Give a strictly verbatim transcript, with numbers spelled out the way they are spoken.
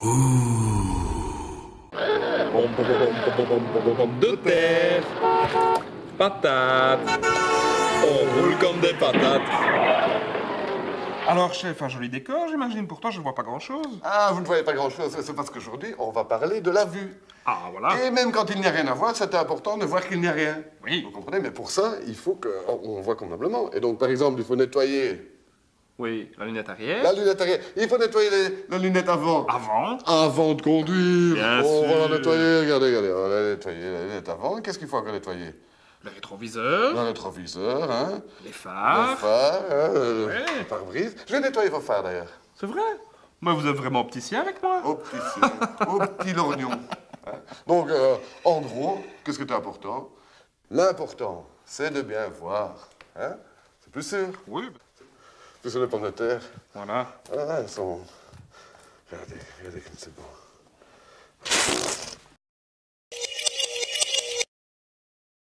Pomme de terre, patates, on roule comme des patates. Alors, chef, un joli décor, j'imagine. Pourtant, je ne vois pas grand-chose. Ah, vous ne voyez pas grand-chose, c'est parce qu'aujourd'hui, on va parler de la vue. Ah, voilà. Et même quand il n'y a rien à voir, c'est important de voir qu'il n'y a rien. Oui. Vous comprenez? Mais pour ça, il faut qu'on voit convenablement. Et donc, par exemple, il faut nettoyer Oui, la lunette arrière. la lunette arrière. Il faut nettoyer les- la lunette avant. Avant. Avant de conduire. Bien on sûr. va la nettoyer. Regardez, regardez. On va la nettoyer la lunette avant. Qu'est-ce qu'il faut encore nettoyer? Le rétroviseur. Le rétroviseur, hein. Les Le phares. phare, hein, le Ouais. le pare-brise. Je vais nettoyer vos phares, d'ailleurs. C'est vrai. Mais vous êtes vraiment opticien avec moi. Au petit ciel, au petit lorgnon. Hein. Donc, euh, en gros, qu'est-ce qui est important? L'important, c'est de bien voir. Hein. C'est plus sûr. Oui. Tout sur les pommes de terre. Voilà. Ah, elles sont... Regardez, regardez comme c'est beau.